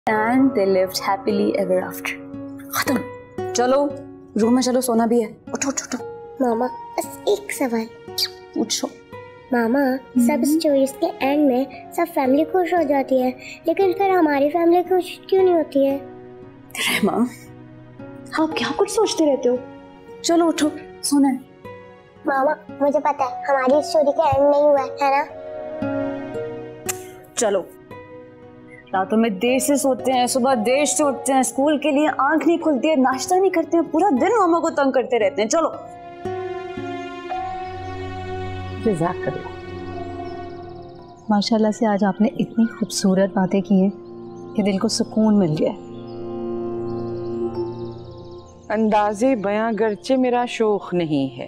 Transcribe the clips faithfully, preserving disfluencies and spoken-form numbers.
and they lived happily ever after. खत्म। चलो room में चलो, सोना भी है। उठो उठो उठो। मामा बस एक सवाल पूछो। मामा, सब स्टोरीज के एंड में सब फैमिली खुश हो जाती है, लेकिन फिर हमारी फैमिली खुश क्यों नहीं होती है? रहमा, हाँ क्या कुछ सोचते रहते हो? चलो उठो, सोना है। मामा मुझे पता है हमारी स्टोरी का एंड नहीं हुआ है ना? चलो, रातों में देर से सोते हैं, सुबह देर से उठते हैं, स्कूल के लिए आंख नहीं खुलती है, नाश्ता नहीं करते हैं, पूरा दिन मामा को तंग करते रहते हैं। चलो जज़ाकल्लाह। माशाल्लाह से आज आपने इतनी खूबसूरत बातें की हैं कि दिल को सुकून मिल गया। अंदाज़े बयां गर्चे मेरा शौक नहीं है,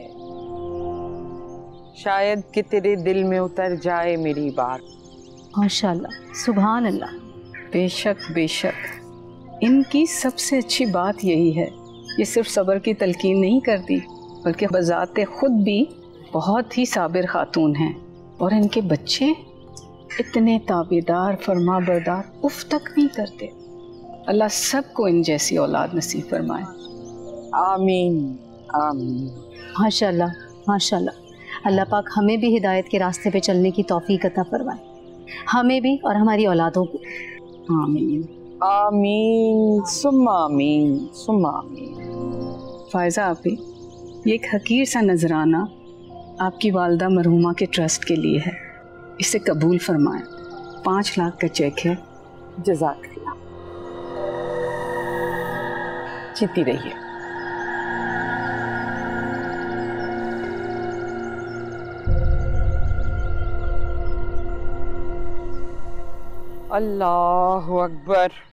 शायद कि तेरे दिल में उतर जाए मेरी बात। माशाल्लाह, सुभान अल्लाह। बेशक बेशक, इनकी सबसे अच्छी बात यही है, ये सिर्फ सब्र की तलकीन नहीं करती बल्कि बजाते खुद भी बहुत ही साबिर खातून हैं। और इनके बच्चे इतने ताबेदार, फरमा बरदार, उफ तक नहीं करते। अल्लाह सबको इन जैसी औलाद नसीब फरमाए। आमीन आमीन। माशाल्लाह माशाल्लाह। अल्लाह पाक हमें भी हिदायत के रास्ते पे चलने की तौफीक अता फरमाए, हमें भी और हमारी औलादों को। आमीन आमीन सुम्मा आमीन सुम्मा आमीन। फायजा आपी, ये एक हकीर सा नजराना आपकी वालदा मरहुमा के ट्रस्ट के लिए है, इसे कबूल फरमाएं। पाँच लाख का चेक है। जज़ाकल्लाह। जीती रहिए। अल्लाहु अकबर।